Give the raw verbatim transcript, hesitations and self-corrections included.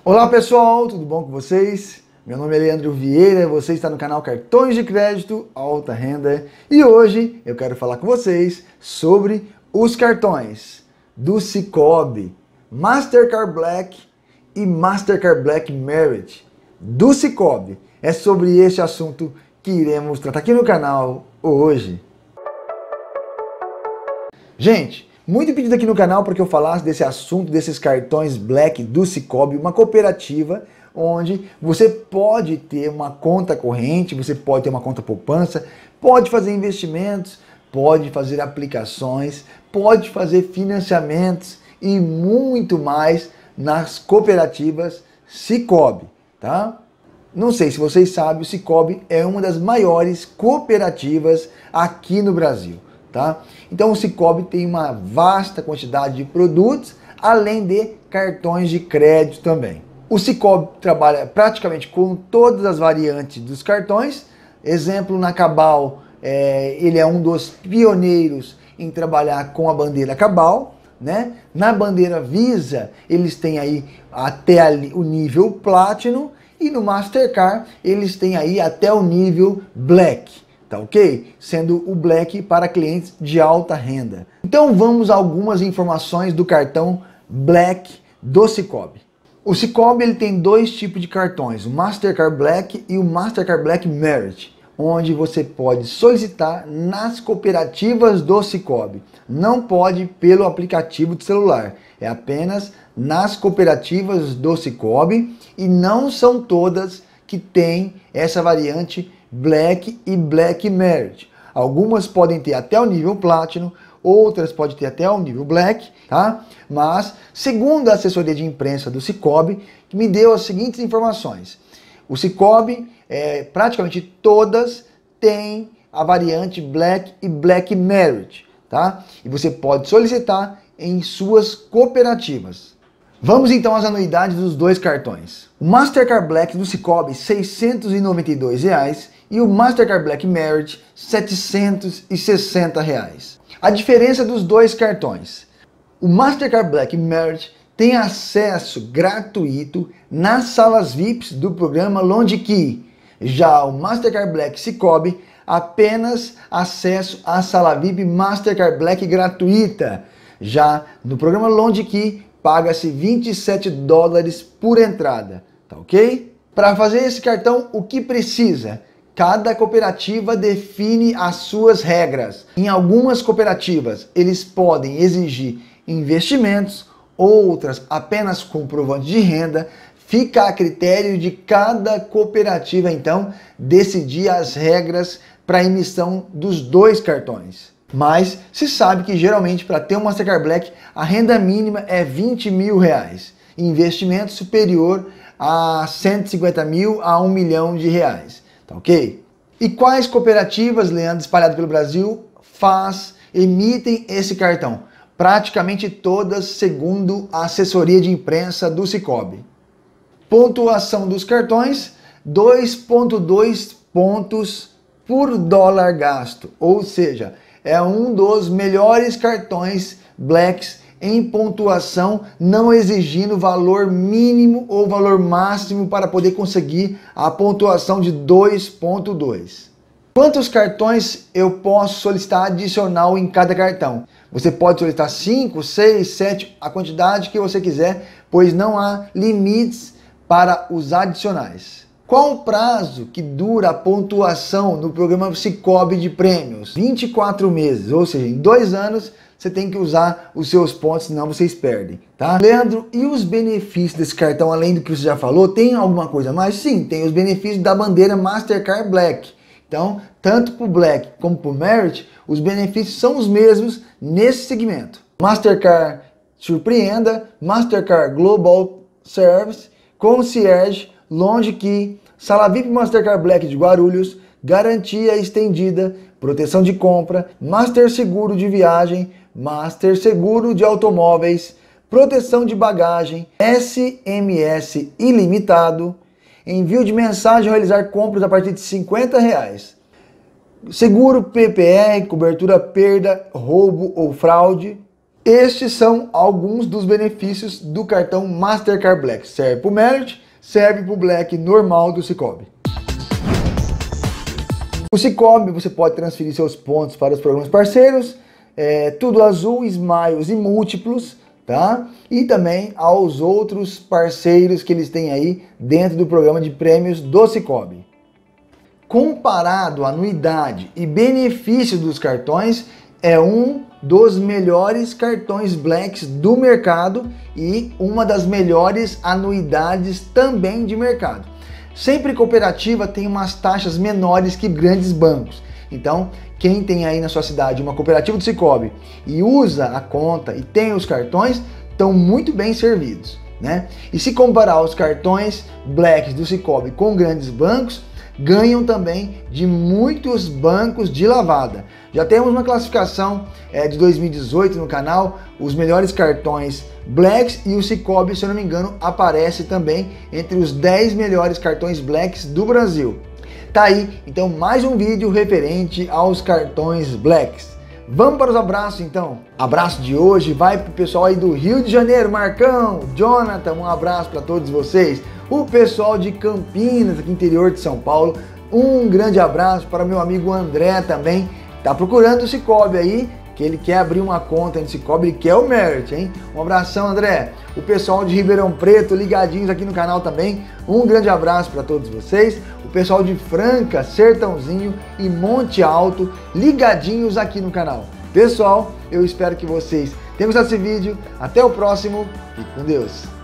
Olá pessoal, tudo bom com vocês? Meu nome é Leandro Vieira, você está no canal Cartões de Crédito Alta Renda e hoje eu quero falar com vocês sobre os cartões do Sicoob, Mastercard Black e Mastercard Black Merit do Sicoob. É sobre este assunto que iremos tratar aqui no canal hoje. Gente, muito pedido aqui no canal para que eu falasse desse assunto, desses cartões Black do Sicoob, uma cooperativa onde você pode ter uma conta corrente, você pode ter uma conta poupança, pode fazer investimentos, pode fazer aplicações, pode fazer financiamentos e muito mais nas cooperativas Sicoob, tá? Não sei se vocês sabem, o Sicoob é uma das maiores cooperativas aqui no Brasil. Tá? Então o Sicoob tem uma vasta quantidade de produtos, além de cartões de crédito também. O Sicoob trabalha praticamente com todas as variantes dos cartões. Exemplo, na Cabal, é, ele é um dos pioneiros em trabalhar com a bandeira Cabal, né? Na bandeira Visa, eles têm aí até ali o nível Platinum, e no Mastercard eles têm aí até o nível Black. Tá ok? Sendo o Black para clientes de alta renda. Então vamos a algumas informações do cartão Black do Sicoob. O Sicoob ele tem dois tipos de cartões, o Mastercard Black e o Mastercard Black Merit, onde você pode solicitar nas cooperativas do Sicoob. Não pode pelo aplicativo de celular, é apenas nas cooperativas do Sicoob e não são todas que têm essa variante Black e Black Merit. Algumas podem ter até o nível Platinum, outras podem ter até o nível Black, tá? Mas, segundo a assessoria de imprensa do Sicoob, que me deu as seguintes informações. O Sicoob, é, praticamente todas têm a variante Black e Black Merit, tá? E você pode solicitar em suas cooperativas. Vamos então às anuidades dos dois cartões. O Mastercard Black do Sicoob, seiscentos e noventa e dois reais, e o Mastercard Black Merit, setecentos e sessenta reais. A diferença dos dois cartões. O Mastercard Black Merit tem acesso gratuito nas salas V I Ps do programa LongeKey. Já o Mastercard Black Sicoob, apenas acesso à sala V I P Mastercard Black gratuita. Já no programa LongeKey, paga-se vinte e sete dólares por entrada, tá ok? Para fazer esse cartão, o que precisa? Cada cooperativa define as suas regras. Em algumas cooperativas, eles podem exigir investimentos, outras apenas comprovante de renda. Fica a critério de cada cooperativa, então, decidir as regras para a emissão dos dois cartões. Mas se sabe que geralmente para ter um Mastercard Black a renda mínima é vinte mil reais. Investimento superior a cento e cinquenta mil a um milhão de reais. Tá ok? E quais cooperativas, Leandro, espalhado pelo Brasil, faz, emitem esse cartão? Praticamente todas, segundo a assessoria de imprensa do Sicoob. Pontuação dos cartões, dois vírgula dois pontos por dólar gasto, ou seja, é um dos melhores cartões Blacks em pontuação, não exigindo valor mínimo ou valor máximo para poder conseguir a pontuação de dois ponto dois. Quantos cartões eu posso solicitar adicional em cada cartão? Você pode solicitar cinco, seis, sete, a quantidade que você quiser, pois não há limites para os adicionais. Qual o prazo que dura a pontuação no programa Sicoob de prêmios? vinte e quatro meses, ou seja, em dois anos você tem que usar os seus pontos, senão vocês perdem, tá? Leandro, e os benefícios desse cartão, além do que você já falou, tem alguma coisa a mais? Sim, tem os benefícios da bandeira Mastercard Black. Então, tanto para o Black como para o Merit, os benefícios são os mesmos nesse segmento. Mastercard Surpreenda, Mastercard Global Service, Concierge, LongeKey, Sala V I P Mastercard Black de Guarulhos, garantia estendida, proteção de compra, Master Seguro de viagem, Master Seguro de automóveis, proteção de bagagem, S M S ilimitado, envio de mensagem ao realizar compras a partir de cinquenta reais, seguro P P R, cobertura perda, roubo ou fraude, Estes são alguns dos benefícios do cartão Mastercard Black. Serve para o Merit, serve para o Black normal do Cicobi. O Cicobi você pode transferir seus pontos para os programas parceiros, é, Tudo Azul, Smiles e Múltiplos, tá? E também aos outros parceiros que eles têm aí dentro do programa de prêmios do Cicobi. Comparado à anuidade e benefício dos cartões, é um dos melhores cartões Blacks do mercado e uma das melhores anuidades também de mercado. Sempre cooperativa tem umas taxas menores que grandes bancos. Então, quem tem aí na sua cidade uma cooperativa do Cicobi e usa a conta e tem os cartões, estão muito bem servidos, né? E se comparar os cartões Blacks do Cicobi com grandes bancos, ganham também de muitos bancos de lavada. Já temos uma classificação é, de dois mil e dezoito no canal, os melhores cartões Blacks, e o Cicobi, se eu não me engano, aparece também entre os dez melhores cartões Blacks do Brasil. Tá aí, então, mais um vídeo referente aos cartões Blacks. Vamos para os abraços, então. Abraço de hoje vai para o pessoal aí do Rio de Janeiro, Marcão, Jonathan, um abraço para todos vocês. O pessoal de Campinas, aqui interior de São Paulo, um grande abraço para meu amigo André também, tá procurando o Cicobi aí, que ele quer abrir uma conta no Cicobi, ele quer o Merit, hein? Um abração, André. O pessoal de Ribeirão Preto, ligadinhos aqui no canal também, um grande abraço para todos vocês. O pessoal de Franca, Sertãozinho e Monte Alto, ligadinhos aqui no canal. Pessoal, eu espero que vocês tenham gostado desse vídeo. Até o próximo. Fique com Deus.